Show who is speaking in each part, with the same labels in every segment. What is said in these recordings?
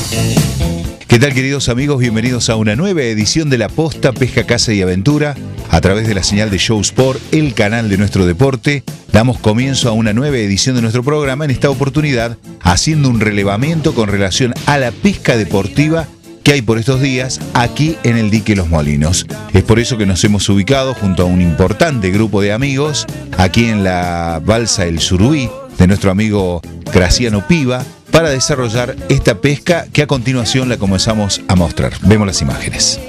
Speaker 1: ¿Qué tal, queridos amigos? Bienvenidos a una nueva edición de La Posta, Pesca, Caza y Aventura. A través de la señal de Show Sport, el canal de nuestro deporte, damos comienzo a una nueva edición de nuestro programa, en esta oportunidad haciendo un relevamiento con relación a la pesca deportiva que hay por estos días aquí en el dique Los Molinos. Es por eso que nos hemos ubicado junto a un importante grupo de amigos aquí en la balsa El Surubí de nuestro amigo Graciano Piva, para desarrollar esta pesca que a continuación la comenzamos a mostrar. Vemos las imágenes.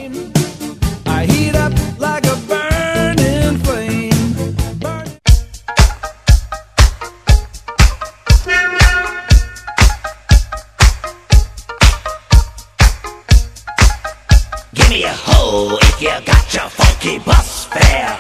Speaker 2: Give me a hoe if you got your funky bus fare.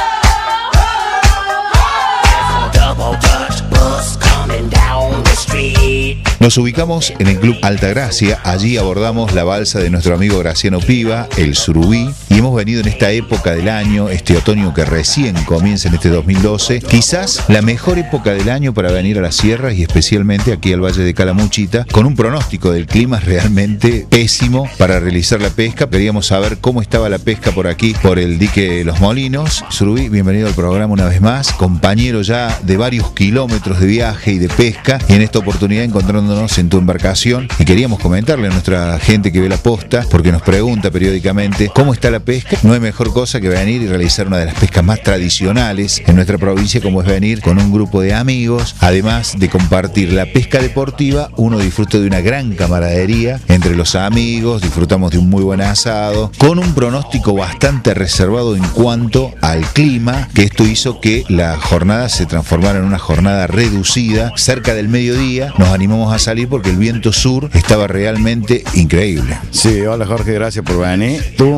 Speaker 2: There's a double Dutch bus coming down the street.
Speaker 1: Nos ubicamos en el Club Altagracia, allí abordamos la balsa de nuestro amigo Graciano Piva, el Surubí, y hemos venido en esta época del año, este otoño que recién comienza en este 2012, quizás la mejor época del año para venir a las sierras y especialmente aquí al Valle de Calamuchita, con un pronóstico del clima realmente pésimo para realizar la pesca. Queríamos saber cómo estaba la pesca por aquí, por el dique Los Molinos. Surubí, bienvenido al programa una vez más, compañero ya de varios kilómetros de viaje y de pesca, y en esta oportunidad encontrándonos en tu embarcación, y queríamos comentarle a nuestra gente que ve la posta, porque nos pregunta periódicamente cómo está la pesca. No hay mejor cosa que venir y realizar una de las pescas más tradicionales en nuestra provincia, como es venir con un grupo de amigos. Además de compartir la pesca deportiva, uno disfruta de una gran camaradería entre los amigos, disfrutamos de un muy buen asado, con un pronóstico bastante reservado en cuanto al clima, que esto hizo que la jornada se transformara en una jornada reducida. Cerca del mediodía nos animamos a salir porque el viento sur estaba realmente increíble.
Speaker 3: Sí, hola Jorge, gracias por venir. Estuvo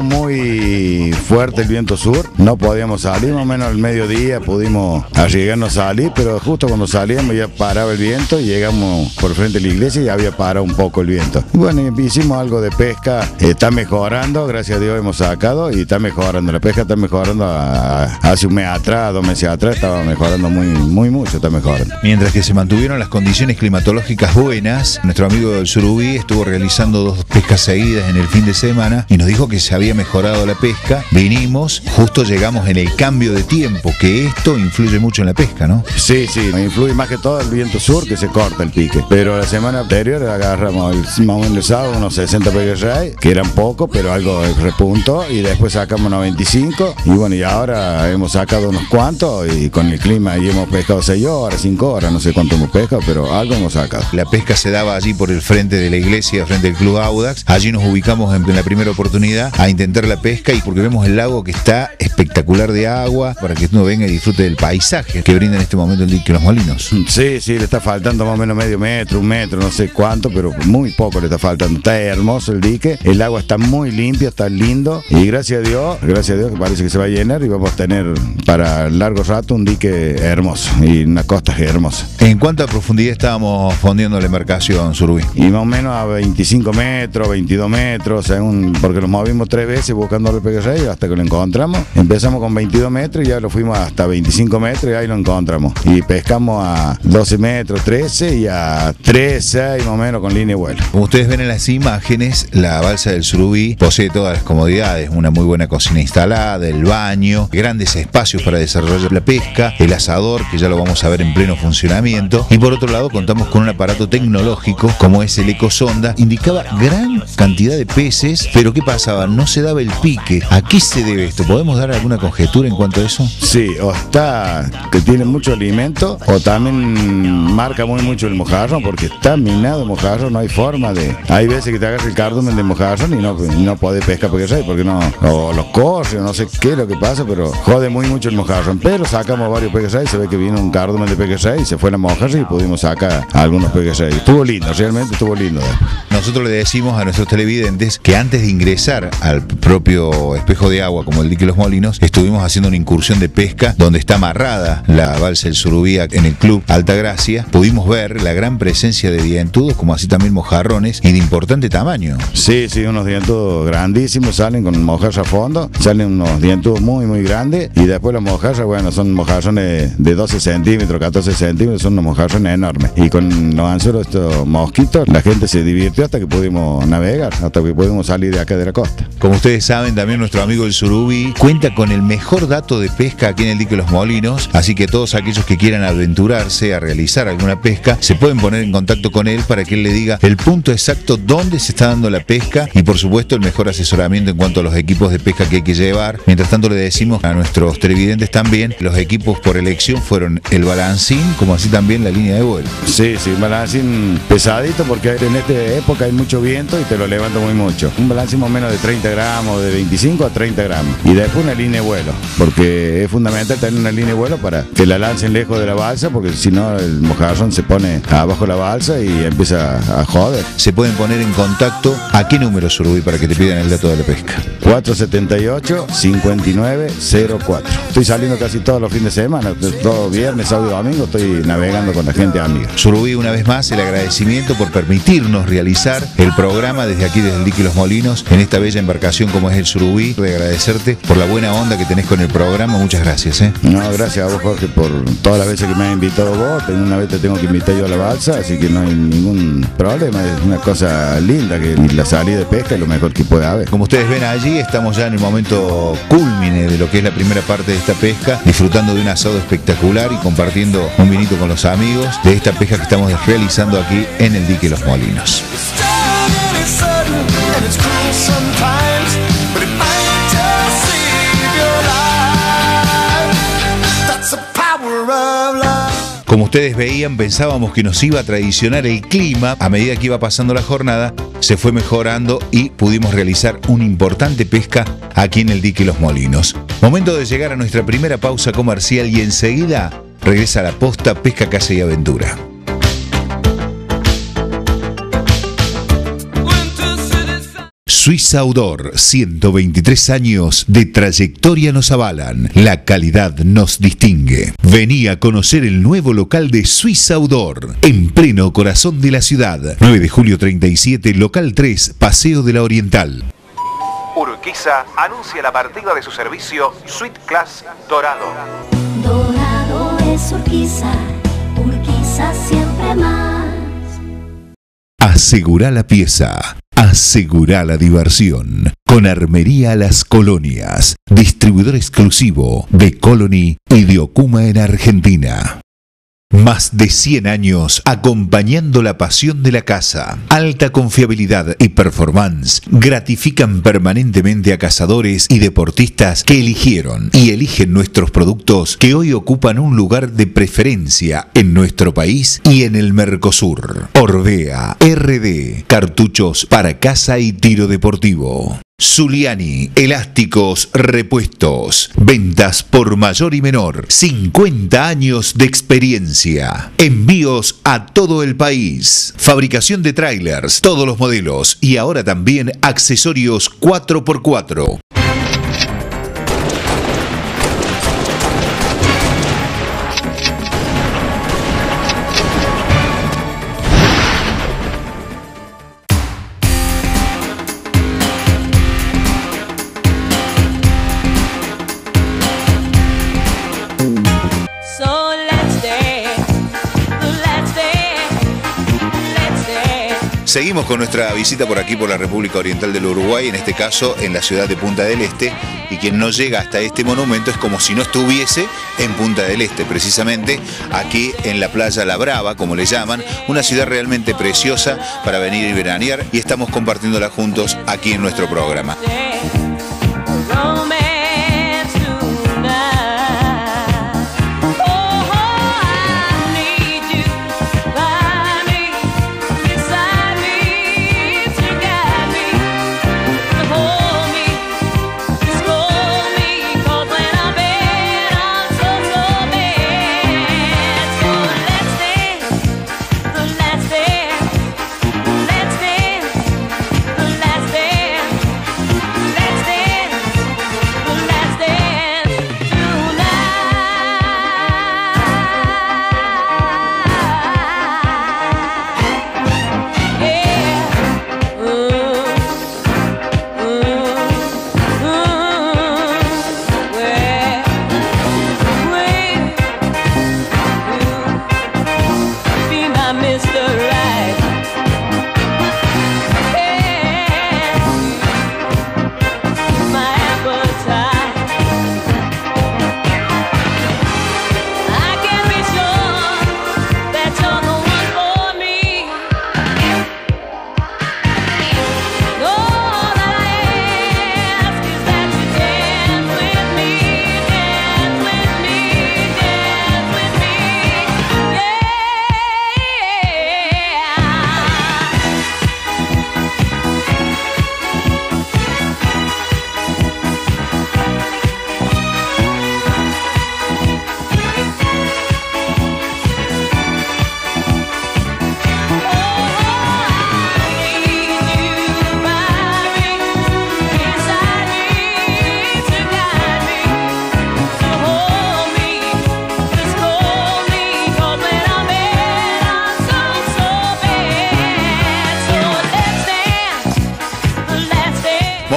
Speaker 3: muy fuerte el viento sur, no podíamos salir, más o menos al mediodía pudimos arriesgarnos a salir, pero justo cuando salíamos ya paraba el viento y llegamos por frente de la iglesia y ya había parado un poco el viento. Bueno, hicimos algo de pesca, está mejorando, gracias a Dios hemos sacado y está mejorando, la pesca está mejorando. Hace un mes atrás, 2 meses atrás estaba mejorando muy mucho, está mejorando.
Speaker 1: Mientras que se mantuvieron las condiciones climatológicas buenas, nuestro amigo del Surubí estuvo realizando 2 pescas seguidas en el fin de semana y nos dijo que se había mejorado la pesca. Vinimos, justo llegamos en el cambio de tiempo, que esto influye mucho en la pesca, ¿no?
Speaker 3: Sí, influye más que todo el viento sur, que se corta el pique. Pero la semana anterior agarramos más o menos el sábado unos 60 pejerrey, que eran pocos, pero algo repuntó, y después sacamos unos 25, y bueno, y ahora hemos sacado unos cuantos, y con el clima y hemos pescado 6 horas, 5 horas, no sé cuánto hemos pescado, pero algo hemos sacado.
Speaker 1: La pesca se daba allí por el frente de la iglesia, frente al Club Audax. Allí nos ubicamos en la primera oportunidad a intentar la pesca, y porque vemos el lago que está espectacular de agua, para que uno venga y disfrute del paisaje que brinda en este momento el dique Los Molinos.
Speaker 3: Sí, le está faltando más o menos medio metro, 1 metro, no sé cuánto, pero muy poco le está faltando. Está hermoso el dique, el agua está muy limpia, está lindo, y gracias a Dios que parece que se va a llenar y vamos a tener para largo rato un dique hermoso y una costa hermosa.
Speaker 1: ¿En cuánta profundidad estábamos fondeando la embarcación, Surubí?
Speaker 3: Y más o menos a 25 metros, 22 metros, porque nos movimos 3 veces buscando el pejerrey hasta que lo encontramos. Empezamos con 22 metros y ya lo fuimos hasta 25 metros y ahí lo encontramos. Y pescamos a 12 metros, 13 y a 13 más o menos con línea de vuelo.
Speaker 1: Como ustedes ven en las imágenes, la balsa del Surubí posee todas las comodidades, una muy buena cocina instalada, el baño, grandes espacios para desarrollar la pesca, el asador, que ya lo vamos a ver en pleno funcionamiento, y por otro lado contamos con un aparato tecnológico como es el ecosonda. Indicaba gran cantidad de peces, pero ¿qué pasaba? No se daba el pique. ¿A qué se debe esto? ¿Podemos dar alguna conjetura en cuanto a eso?
Speaker 3: Sí, o está que tiene mucho alimento, o también marca mucho el mojarrón, porque está minado el mojarrón, no hay forma de... Hay veces que te agarras el cardumen de mojarrón y no podés pescar porque no, o los corre, o no sé qué es lo que pasa, pero jode mucho el mojarrón. Pero sacamos varios pejerrey, se ve que vino un cardumen de pejerrey y se fue la mojarra y pudimos sacar algunos pejerrey. Estuvo lindo, realmente estuvo lindo.
Speaker 1: Nosotros le decimos a nuestros televidentes que antes de ingresar al propio conocido espejo de agua como el dique Los Molinos, estuvimos haciendo una incursión de pesca donde está amarrada la balsa El Surubí en el club Altagracia. Pudimos ver la gran presencia de dientudos, como así también mojarrones, y de importante tamaño.
Speaker 3: Sí, unos dientudos grandísimos, salen con mojarra a fondo, salen unos dientudos muy grandes, y después las mojarras, bueno, son mojarrones de 12 centímetros, 14 centímetros, son unos mojarrones enormes. Y con los anzuelos, estos mosquitos, la gente se divirtió hasta que pudimos navegar, hasta que pudimos salir de acá de la costa.
Speaker 1: Como ustedes saben, también nuestro amigo El Surubí cuenta con el mejor dato de pesca aquí en el dique Los Molinos, así que todos aquellos que quieran aventurarse a realizar alguna pesca se pueden poner en contacto con él para que él le diga el punto exacto donde se está dando la pesca y por supuesto el mejor asesoramiento en cuanto a los equipos de pesca que hay que llevar. Mientras tanto le decimos a nuestros televidentes también, los equipos por elección fueron el balancín, como así también la línea de vuelo.
Speaker 3: Sí, un balancín pesadito porque en esta época hay mucho viento y te lo levanta muy mucho. Un balancín más o menos de 30 gramos, de 25 a 30 gramos. Y después una línea de vuelo, porque es fundamental tener una línea de vuelo para que la lancen lejos de la balsa, porque si no el mojarrón se pone abajo de la balsa y empieza a joder.
Speaker 1: Se pueden poner en contacto. ¿A qué número, Surubí, para que te pidan el dato de la pesca?
Speaker 3: 478-5904. Estoy saliendo casi todos los fines de semana, todo viernes, sábado y domingo, estoy navegando con la gente amiga.
Speaker 1: Surubí, una vez más, el agradecimiento por permitirnos realizar el programa desde aquí, desde el dique Los Molinos, en esta bella embarcación como es el Surubí. De agradecerte por la buena onda que tenés con el programa. Muchas gracias.
Speaker 3: No, gracias a vos, Jorge, por todas las veces que me has invitado vos. Una vez te tengo que invitar yo a la balsa, así que no hay ningún problema. Es una cosa linda, que la salida de pesca es lo mejor que puede haber.
Speaker 1: Como ustedes ven allí, estamos ya en el momento cúlmine de lo que es la primera parte de esta pesca, disfrutando de un asado espectacular y compartiendo un vinito con los amigos de esta pesca que estamos realizando aquí en el dique Los Molinos. Como ustedes veían, pensábamos que nos iba a traicionar el clima. A medida que iba pasando la jornada, se fue mejorando y pudimos realizar una importante pesca aquí en el dique Los Molinos. Momento de llegar a nuestra primera pausa comercial y enseguida regresa la posta Pesca, Caza y Aventura. Swiss Outdoor, 123 años de trayectoria nos avalan, la calidad nos distingue. Vení a conocer el nuevo local de Swiss Outdoor, en pleno corazón de la ciudad. 9 de julio 37, local 3, Paseo de la Oriental.
Speaker 4: Urquiza anuncia la partida de su servicio Suite Class Dorado.
Speaker 5: Dorado es Urquiza, Urquiza siempre más.
Speaker 1: Asegurá la pieza. Asegurá la diversión con Armería Las Colonias, distribuidor exclusivo de Colony y de Okuma en Argentina. Más de 100 años acompañando la pasión de la caza. Alta confiabilidad y performance gratifican permanentemente a cazadores y deportistas que eligieron y eligen nuestros productos que hoy ocupan un lugar de preferencia en nuestro país y en el Mercosur. Orbea RD, cartuchos para caza y tiro deportivo. Zuliani, elásticos, repuestos, ventas por mayor y menor, 50 años de experiencia, envíos a todo el país, fabricación de trailers, todos los modelos y ahora también accesorios 4x4. Seguimos con nuestra visita por aquí, por la República Oriental del Uruguay, en este caso en la ciudad de Punta del Este, y quien no llega hasta este monumento es como si no estuviese en Punta del Este, precisamente aquí en la playa La Brava, como le llaman, una ciudad realmente preciosa para venir y veranear, y estamos compartiéndola juntos aquí en nuestro programa.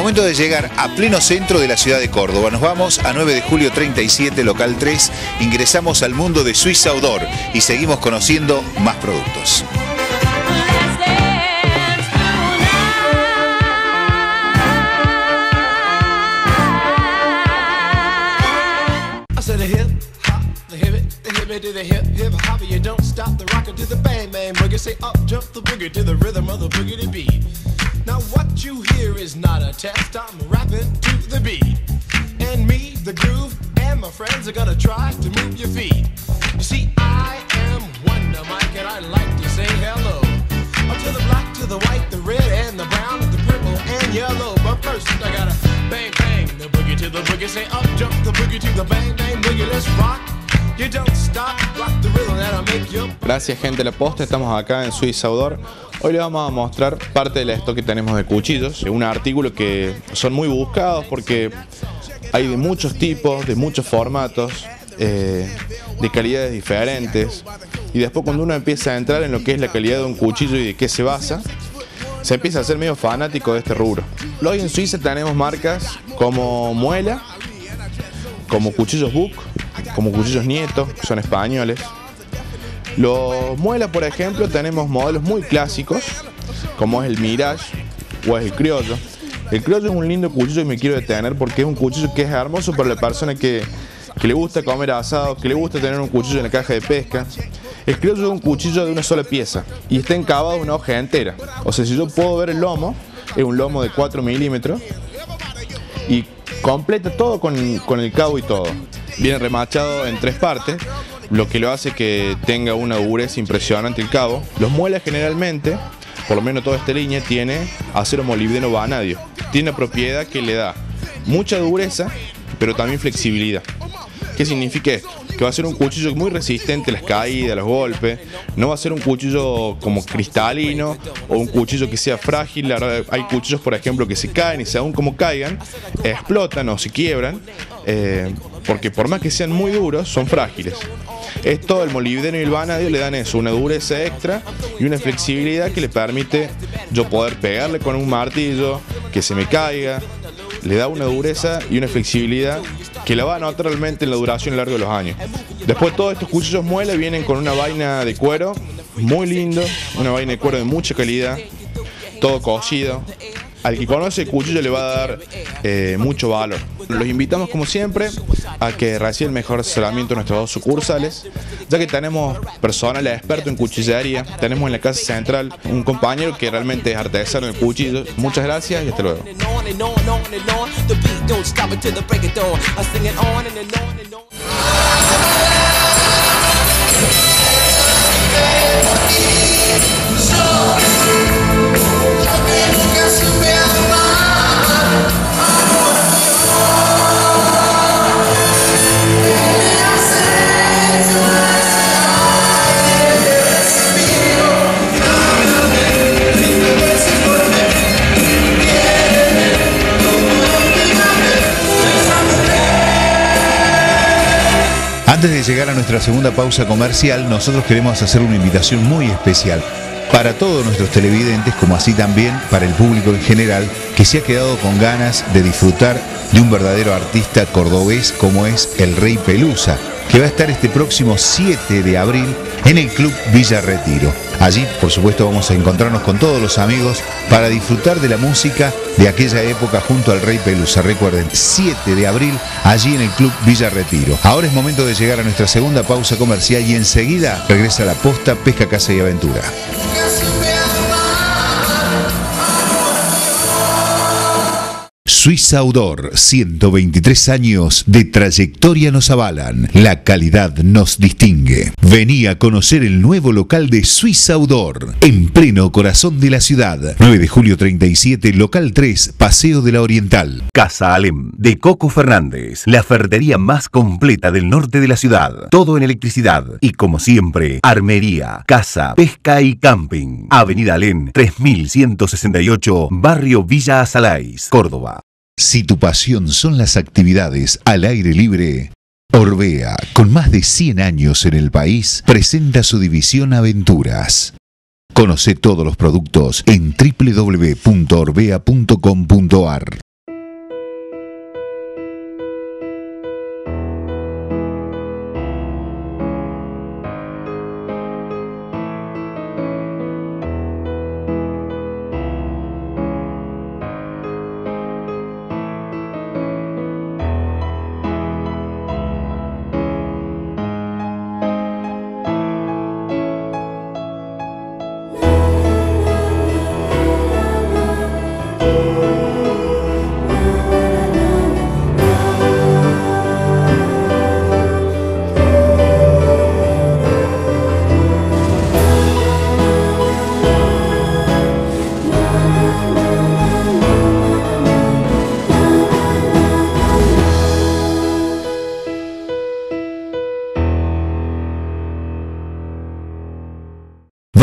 Speaker 1: Momento de llegar a pleno centro de la ciudad de Córdoba. Nos vamos a 9 de julio 37, local 3. Ingresamos al mundo de Swiss Outdoor y seguimos conociendo más productos.
Speaker 6: To the hip hip hop, you don't stop the rocker to the bang bang boogie. Say up jump the boogie to the rhythm of the boogie beat. Now what you hear is not a test. I'm rapping to the beat, and me, the groove, and my friends are gonna try to move your feet. You see, I am Wonder Mike, and I like to say hello to the black, to the white, the red, and the brown, the purple, and yellow. But first, I gotta bang bang the boogie to the boogie. Say up jump the boogie to the bang bang boogie. Let's rock.
Speaker 7: Gracias, gente de la posta, estamos acá en Swiss Outdoor. Hoy les vamos a mostrar parte del stock que tenemos de cuchillos, un artículo que son muy buscados porque hay de muchos tipos, de muchos formatos, de calidades diferentes, y después cuando uno empieza a entrar en lo que es la calidad de un cuchillo y de qué se basa, se empieza a ser medio fanático de este rubro. Hoy en Suiza tenemos marcas como Muela, como Cuchillos Buck, como Cuchillos Nieto, que son españoles. Los Muela, por ejemplo, tenemos modelos muy clásicos, como es el Mirage o es el Criollo. El Criollo es un lindo cuchillo y me quiero detener porque es un cuchillo que es hermoso para la persona que le gusta comer asado, que le gusta tener un cuchillo en la caja de pesca. El Criollo es un cuchillo de una sola pieza y está encabado en una hoja entera. O sea, si yo puedo ver el lomo, es un lomo de 4 milímetros y completa todo con el cabo y todo. Viene remachado en 3 partes, lo que lo hace que tenga una dureza impresionante el cabo. Los Muelas generalmente, por lo menos toda esta línea, tiene acero molibdeno vanadio. Tiene una propiedad que le da mucha dureza, pero también flexibilidad. ¿Qué significa esto? Que va a ser un cuchillo muy resistente a las caídas, a los golpes. No va a ser un cuchillo como cristalino o un cuchillo que sea frágil. Hay cuchillos, por ejemplo, que se caen y según como caigan, explotan o se quiebran, porque por más que sean muy duros, son frágiles. Esto, el molibdeno y el vanadio le dan eso, una dureza extra y una flexibilidad que le permite yo poder pegarle con un martillo, que se me caiga. Le da una dureza y una flexibilidad que la va a notar realmente en la duración a lo largo de los años. Después todos estos cuchillos Muela vienen con una vaina de cuero muy lindo, una vaina de cuero de mucha calidad, todo cosido. Al que conoce el cuchillo le va a dar mucho valor. Los invitamos como siempre a que reciban el mejor asesoramiento en nuestras 2 sucursales, ya que tenemos personal experto en cuchillería. Tenemos en la casa central un compañero que realmente es artesano del cuchillo. Muchas gracias y hasta luego.
Speaker 1: Antes de llegar a nuestra segunda pausa comercial, nosotros queremos hacer una invitación muy especial para todos nuestros televidentes, como así también para el público en general, que se ha quedado con ganas de disfrutar de un verdadero artista cordobés como es el Rey Pelusa, que va a estar este próximo 7 de abril en el Club Villa Retiro. Allí, por supuesto, vamos a encontrarnos con todos los amigos para disfrutar de la música de aquella época junto al Rey Pelusa. Recuerden, 7 de abril, allí en el Club Villa Retiro. Ahora es momento de llegar a nuestra segunda pausa comercial y enseguida regresa la posta Pesca, Caza y Aventura. Swiss Outdoor, 123 años de trayectoria nos avalan. La calidad nos distingue. Vení a conocer el nuevo local de Swiss Outdoor, en pleno corazón de la ciudad. 9 de julio 37, local 3, Paseo de la Oriental.
Speaker 8: Casa Alem, de Coco Fernández, la ferretería más completa del norte de la ciudad. Todo en electricidad y, como siempre, armería, casa, pesca y camping. Avenida Alem, 3168, Barrio Villa Azalais, Córdoba.
Speaker 1: Si tu pasión son las actividades al aire libre, Orbea, con más de 100 años en el país, presenta su división Aventuras. Conoce todos los productos en www.orbea.com.ar.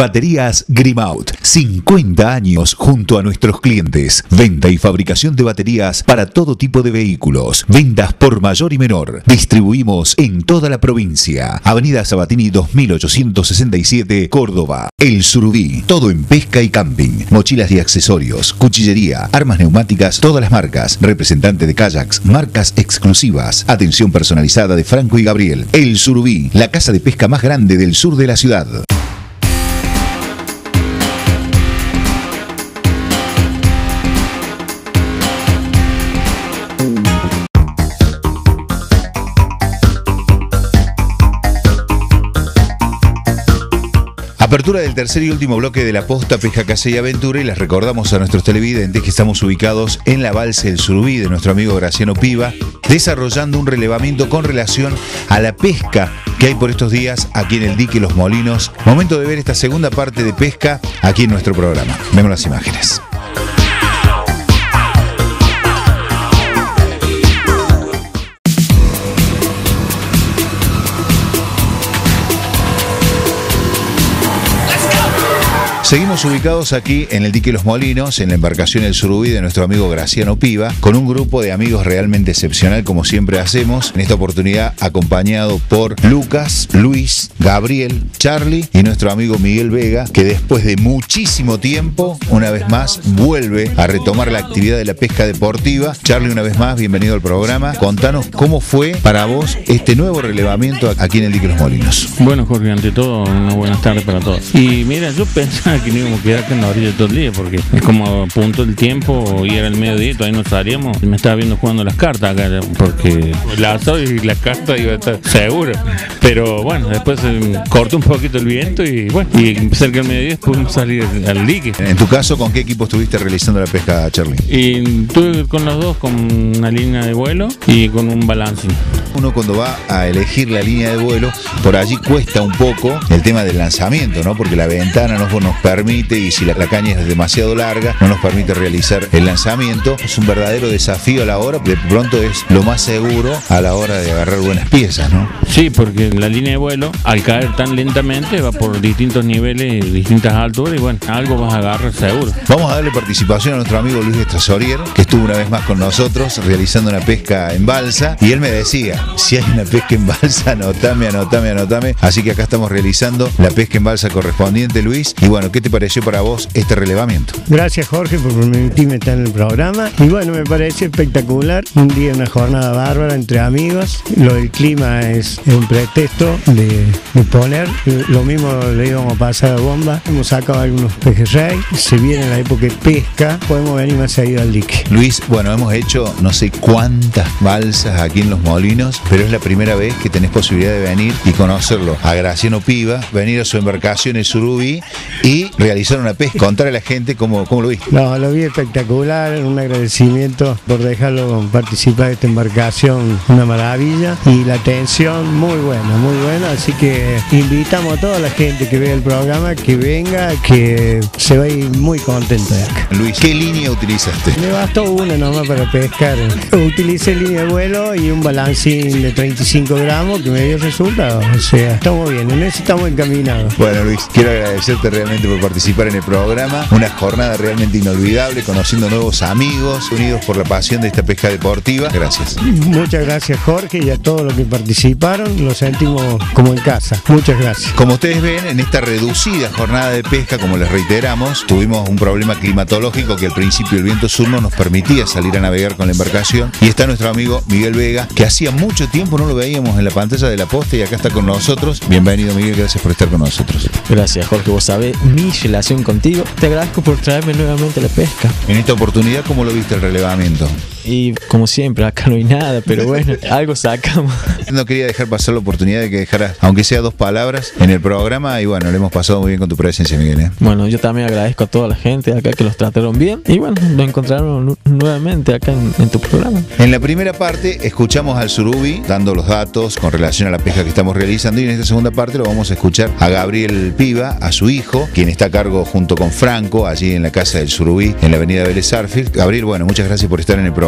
Speaker 1: Baterías Grimaud, 50 años junto a nuestros clientes. Venta y fabricación de baterías para todo tipo de vehículos. Ventas por mayor y menor. Distribuimos en toda la provincia. Avenida Sabatini 2867, Córdoba. El Surubí, todo en pesca y camping. Mochilas y accesorios, cuchillería, armas neumáticas, todas las marcas. Representante de kayaks, marcas exclusivas. Atención personalizada de Franco y Gabriel. El Surubí, la casa de pesca más grande del sur de la ciudad. Apertura del tercer y último bloque de la posta Pesca, Caza y Aventura, y les recordamos a nuestros televidentes que estamos ubicados en la balsa El Surubí de nuestro amigo Graciano Piva, desarrollando un relevamiento con relación a la pesca que hay por estos días aquí en el dique Los Molinos. Momento de ver esta segunda parte de pesca aquí en nuestro programa. Vemos las imágenes. Seguimos ubicados aquí en el dique Los Molinos, en la embarcación El Surubí de nuestro amigo Graciano Piva, con un grupo de amigos realmente excepcional, como siempre hacemos. En esta oportunidad acompañado por Lucas, Luis, Gabriel, Charlie y nuestro amigo Miguel Vega, que después de muchísimo tiempo, una vez más, vuelve a retomar la actividad de la pesca deportiva. Charlie, una vez más, bienvenido al programa. Contanos cómo fue para vos este nuevo relevamiento aquí en el dique Los Molinos.
Speaker 9: Bueno, Jorge, ante todo, una buenas tardes para todos. Y mira, yo pensaba que no íbamos a quedar acá en la orilla todo el día, porque es como apuntó el tiempo y era el mediodía y todavía no salíamos. Me estaba viendo jugando las cartas acá, porque el asado y las cartas iba a estar seguro. Pero bueno, después cortó un poquito el viento y bueno, y cerca del mediodía pudimos salir al dique.
Speaker 1: En tu caso, ¿con qué equipo estuviste realizando la pesca, Charlie?
Speaker 9: Y estuve con los dos, con una línea de vuelo y con un balancing.
Speaker 1: Uno cuando va a elegir la línea de vuelo, por allí cuesta un poco el tema del lanzamiento, ¿no? Porque la ventana no nos permite, y si la caña es demasiado larga, no nos permite realizar el lanzamiento. Es un verdadero desafío a la hora, de pronto es lo más seguro a la hora de agarrar buenas piezas, ¿no?
Speaker 9: Sí, porque la línea de vuelo, al caer tan lentamente, va por distintos niveles, distintas alturas, y bueno, algo vas a agarrar seguro.
Speaker 1: Vamos a darle participación a nuestro amigo Luis Estrasorier, que estuvo una vez más con nosotros realizando una pesca en balsa, y él me decía, si hay una pesca en balsa, anotame. Así que acá estamos realizando la pesca en balsa correspondiente, Luis. Y bueno, ¿qué te pareció para vos este relevamiento?
Speaker 10: Gracias, Jorge, por permitirme estar en el programa. Y bueno, me parece espectacular. Un día, una jornada bárbara entre amigos. Lo del clima es un pretexto de poner. Lo mismo le íbamos a pasar a bomba. Hemos sacado algunos pejerrey. Se viene la época de pesca. Podemos venir más seguido al dique.
Speaker 1: Luis, bueno, hemos hecho no sé cuántas balsas aquí en Los Molinos, pero es la primera vez que tenés posibilidad de venir y conocerlo a Graciano Piva, venir a su embarcación El Surubí y realizar una pesca. Contar a la gente cómo lo viste.
Speaker 10: No, lo vi espectacular, un agradecimiento por dejarlo participar de esta embarcación, una maravilla, y la atención muy buena, así que invitamos a toda la gente que vea el programa, que venga, que se va a ir muy contento de acá.
Speaker 1: Luis, ¿qué línea utilizaste?
Speaker 10: Me bastó una nomás para pescar. Utilicé línea de vuelo y un balancín de 35 gramos que me dio resultado, o sea, estamos bien, en eso estamos encaminados.
Speaker 1: Bueno, Luis, quiero agradecerte realmente por participar en el programa, una jornada realmente inolvidable, conociendo nuevos amigos, unidos por la pasión de esta pesca deportiva. Gracias.
Speaker 10: Muchas gracias, Jorge, y a todos los que participaron, lo sentimos como en casa. Muchas gracias.
Speaker 1: Como ustedes ven, en esta reducida jornada de pesca, como les reiteramos, tuvimos un problema climatológico que al principio el viento sur no nos permitía salir a navegar con la embarcación, y está nuestro amigo Miguel Vega, que hacía mucho tiempo no lo veíamos en la pantalla de la posta, y acá está con nosotros. Bienvenido, Miguel, gracias por estar con nosotros.
Speaker 11: Gracias, Jorge, vos sabés mi relación contigo. Te agradezco por traerme nuevamente a la pesca.
Speaker 1: En esta oportunidad, ¿cómo lo viste el relevamiento?
Speaker 11: Y como siempre, acá no hay nada, pero bueno, algo sacamos.
Speaker 1: No quería dejar pasar la oportunidad de que dejaras, aunque sea 2 palabras, en el programa, y bueno, le hemos pasado muy bien con tu presencia, Miguel, ¿eh?
Speaker 11: Bueno, yo también agradezco a toda la gente acá que los trataron bien, y bueno, nos encontraron nuevamente acá en tu programa.
Speaker 1: En la primera parte escuchamos al Surubí dando los datos con relación a la pesca que estamos realizando, y en esta segunda parte lo vamos a escuchar a Gabriel Piva, a su hijo, quien está a cargo junto con Franco allí en la casa del Surubí, en la avenida Vélez Sarsfield. Gabriel, bueno, muchas gracias por estar en el programa.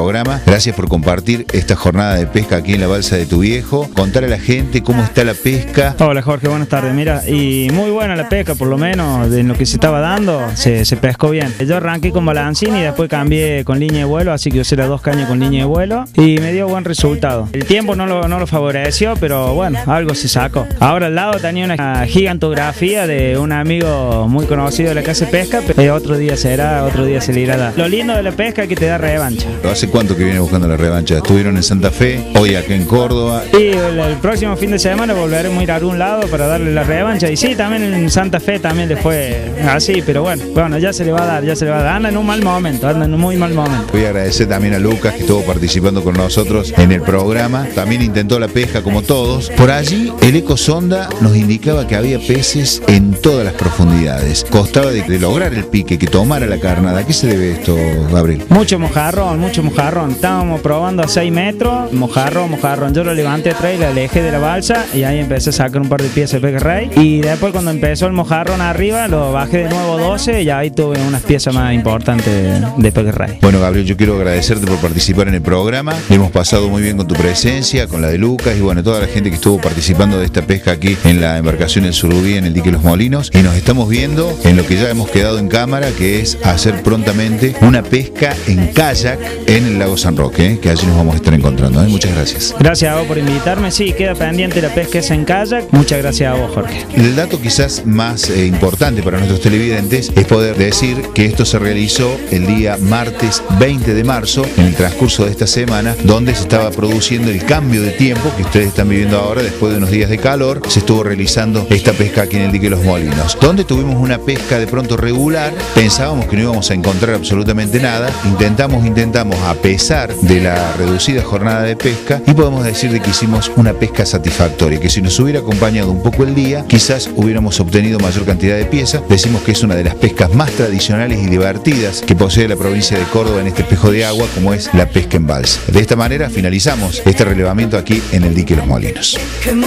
Speaker 1: programa. Gracias por compartir esta jornada de pesca aquí en la balsa de tu viejo. Contar a la gente cómo está la pesca.
Speaker 12: Hola Jorge, buenas tardes. Mira, y muy buena la pesca, por lo menos de lo que se estaba dando, se pescó bien. Yo arranqué con balancín y después cambié con línea de vuelo, así que usé las 2 cañas con línea de vuelo y me dio buen resultado. El tiempo no lo favoreció, pero bueno, algo se sacó. Ahora al lado tenía una gigantografía de un amigo muy conocido de la casa de pesca, pero otro día se le irá a dar. Lo lindo de la pesca es que te da revancha.
Speaker 1: ¿Hace cuánto que viene buscando la revancha? ¿Estuvieron en Santa Fe? Hoy acá en Córdoba.
Speaker 12: Y el próximo fin de semana volveremos a ir a algún lado para darle la revancha. Y sí, también en Santa Fe también le fue así, pero bueno, ya se le va a dar, anda en un mal momento, anda en un muy mal momento.
Speaker 1: Voy a agradecer también a Lucas, que estuvo participando con nosotros en el programa. También intentó la pesca como todos. Por allí el ecosonda nos indicaba que había peces en todas las profundidades. Costaba de lograr el pique, que tomara la carnada. ¿A qué se debe esto, Gabriel?
Speaker 12: Mucho mojarrón. Estábamos probando a 6 metros, mojarrón. Yo lo levanté atrás y lo alejé de la balsa y ahí empecé a sacar un par de piezas de pejerrey. Y después cuando empezó el mojarrón arriba, lo bajé de nuevo 12 y ahí tuve unas piezas más importantes de pejerrey.
Speaker 1: Bueno, Gabriel, yo quiero agradecerte por participar en el programa. Hemos pasado muy bien con tu presencia, con la de Lucas y bueno, toda la gente que estuvo participando de esta pesca aquí en la embarcación El Surubí, en el dique Los Molinos. Y nos estamos viendo en lo que ya hemos quedado en cámara, que es hacer prontamente una pesca en kayak en el lago San Roque, que allí nos vamos a estar encontrando. Muchas gracias.
Speaker 12: Gracias a vos por invitarme. Sí, queda pendiente la pesca esa en kayak. Muchas gracias a vos, Jorge.
Speaker 1: El dato quizás más importante para nuestros televidentes es poder decir que esto se realizó el día martes 20 de marzo, en el transcurso de esta semana, donde se estaba produciendo el cambio de tiempo que ustedes están viviendo ahora. Después de unos días de calor, se estuvo realizando esta pesca aquí en el dique Los Molinos, donde tuvimos una pesca de pronto regular. Pensábamos que no íbamos a encontrar absolutamente nada. Intentamos a pesar de la reducida jornada de pesca, y podemos decir de que hicimos una pesca satisfactoria, que si nos hubiera acompañado un poco el día, quizás hubiéramos obtenido mayor cantidad de piezas. Decimos que es una de las pescas más tradicionales y divertidas que posee la provincia de Córdoba en este espejo de agua, como es la pesca en balsa. De esta manera finalizamos este relevamiento aquí en el dique Los Molinos.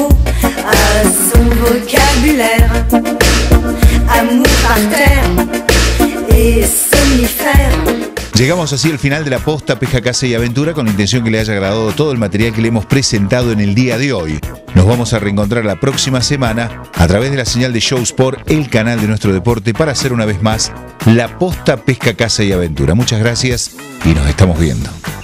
Speaker 1: Llegamos así al final de la posta Pesca, Caza y Aventura, con la intención que le haya agradado todo el material que le hemos presentado en el día de hoy. Nos vamos a reencontrar la próxima semana a través de la señal de Show Sport, el canal de nuestro deporte, para hacer una vez más la posta Pesca, Caza y Aventura. Muchas gracias y nos estamos viendo.